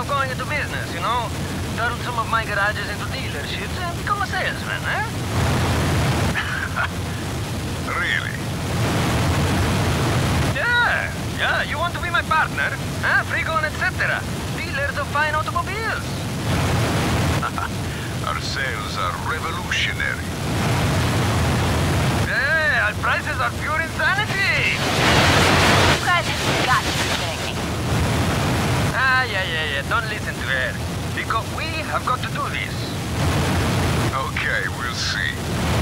going into business, you know? Turn some of my garages into dealerships and become a salesman, eh? Really? Yeah, you want to be my partner? Huh? Frigon, etc. Dealers of fine automobiles. Our sales are revolutionary. Yeah, our prices are pure insanity. You guys have got to be kidding me. Yeah. Don't listen to her. Because we have got to do this. Okay, we'll see.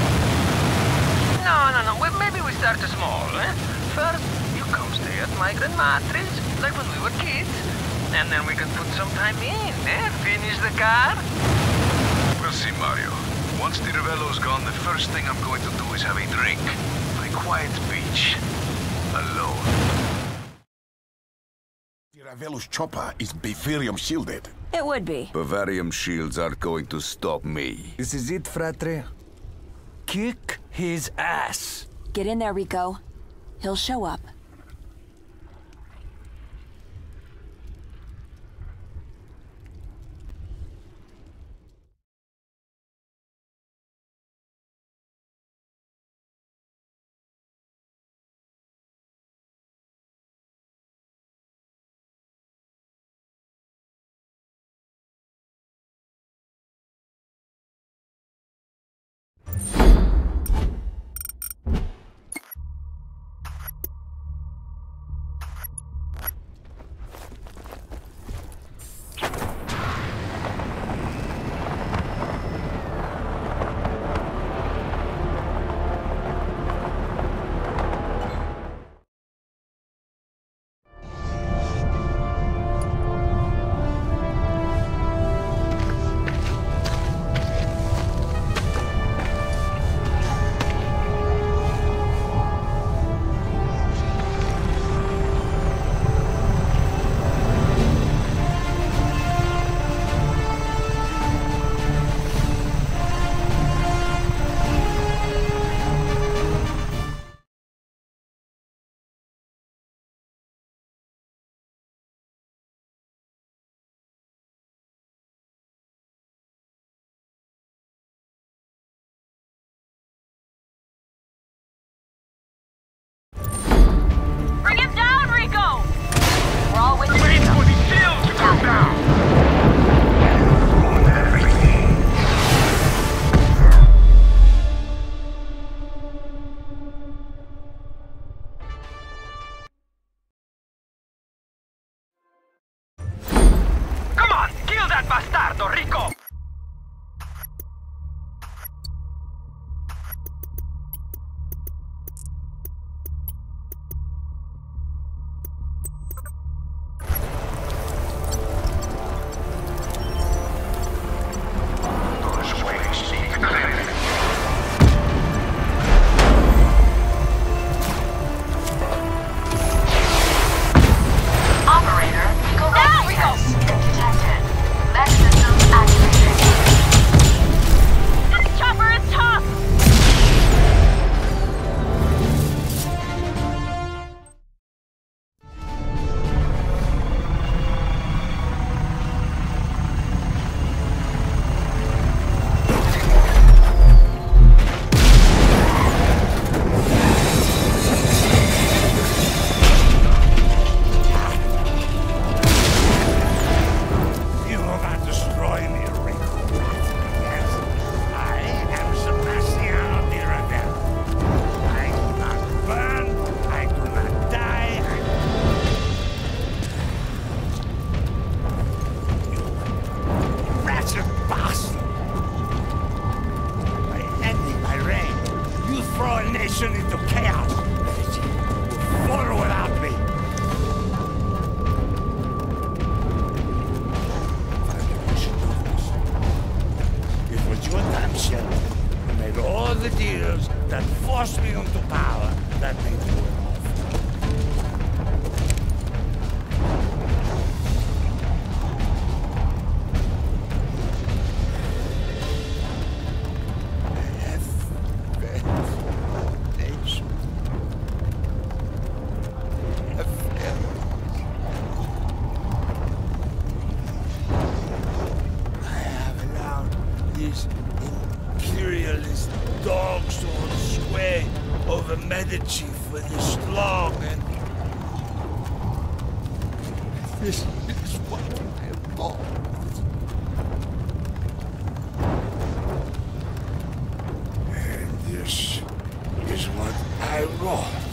No. Well, maybe we start small, eh? First, you come stay at my grandma's, like when we were kids. And then we can put some time in, eh? Finish the car. We'll see, Mario. Once the Ravello's gone, the first thing I'm going to do is have a drink. On a quiet beach. Alone. The Ravello's chopper is Bavarium shielded. It would be. Bavarium shields aren't going to stop me. This is it, Fratre. Kick his ass. Get in there, Rico. He'll show up. Bring him down, Rico! We're all with you. Wait for the shield to come down! Come on, kill that bastardo, Rico! Into chaos. We'll fall without me. It was your damn self who made all the deals that forced me into power that made you an of the Medici for this long, and this is what I want. And this is what I want.